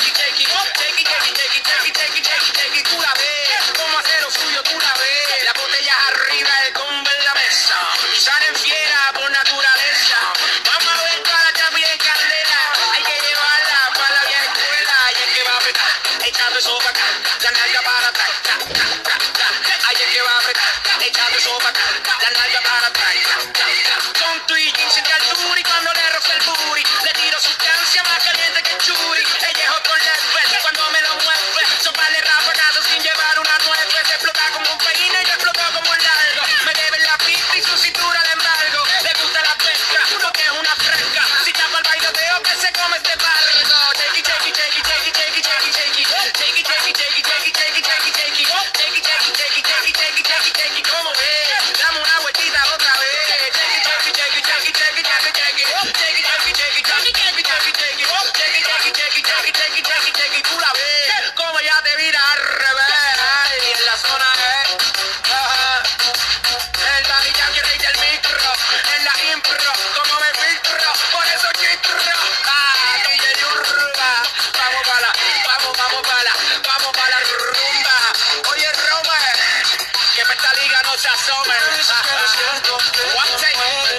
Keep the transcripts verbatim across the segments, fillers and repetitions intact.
Tú la ves, cómo hace lo suyo, tú la ves. Las botellas arriba, el combo en la mesa. Y salen fiera por naturaleza. Vamos a ver toda la chapilla en candela. Hay que llevarla para la vieja escuela. Y es que va a apretar, echando eso para acá. La nalga para atrás. Hay que va a apretar, echando eso para acá. La nalga para atrás. Con tu y jeans en altura y cuando le roza el booty, le tiro sustancia más caliente que churi. Ella es otro level cuando me lo mueve. Soparle rapagazos sin llevar una nueve. Se explota como un peine y yo exploto como un largo. Me debe la pista y su cintura de embargo. Le gusta la pesca porque es una fresca. Si tapa el bailoteo que se come este barrio. Take it, take it, take it, take it, take it, take it, take it. Take it, take it, take it, take it, take it, take it, take it. Take it, take it, take it, take it, take it, take it, take it. ¿Cómo ves? Dame una vueltita otra vez. Take it, take it, take it, take it, take it, take it, take it. Take it, take it, take it, take it, take it, take it, take it. Take it, take it, take it, take it, take it, take it, take it. Tú la ves como ya te vira al revés. Ay, en la zona es ajá. El Daddy Yankee, rey del micro. En la impro, como me filtro. Por eso chistro. Ah, D J Urba. Vamos para la, vamos, vamos para la, vamos para la rumba. Oye, Roma, que para esta liga no se asome. One take.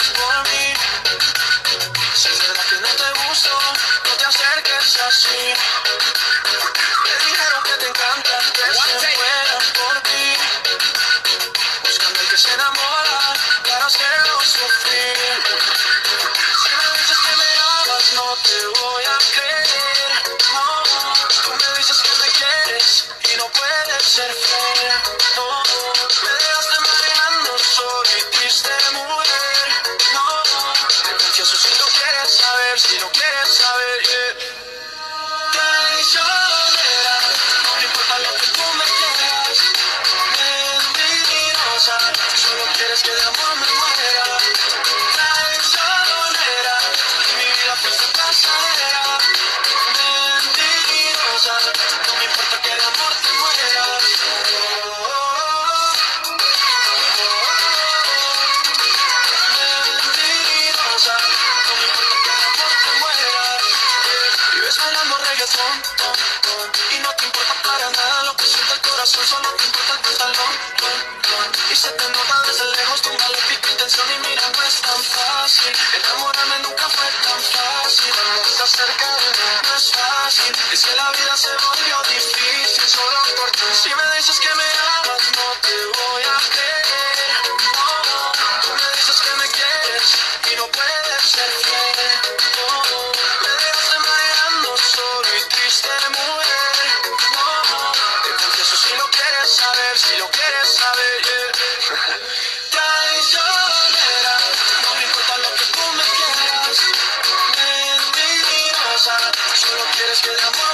Si es verdad que no te gusto, no te acerques así. Me dijeron que te encanta que se mueran por ti. Buscando el que se enamora, para hacerlo sufrir. Si me dices que me amas, no te voy a creer. No, tú me dices que me quieres y no puedes ser fiel. No, me dejaste mareando, soy triste mujer. No, te confieso si lo quieres saber, si lo quieres saber, yeah. Traicionera, no me importa lo que tú me quieras. Mentirosa, solo quieres que de amor me muera. Traicionera, y mi vida fuiste pasajera. Mentirosa, no me importa que de amor te mueras. Oh, oh, oh. Mentirosa, no me importa que de amor te mueras. Vives bailando reggaetón, ton, ton, y no te importa para nada lo que siente el corazón, solo te importa el pantalón, ton, ton, y se te nota desde lejos tu maléfica intención y mira no es tan fácil, enamorarme nunca fue tan fácil, cuando estás cerca de mí no es fácil, y si la vida se volvió difícil solo por ti, si me dices que me amas no te voy a creer, no, tú me dices que me quieres y no puedes ser fiel, no, me dejaste mareando solo y triste mujer, no, te confieso si lo quieres saber, si lo quieres saber, yeah. Traicionera, no me importa lo que tú me quieras, mentirosa, solo quieres que de amor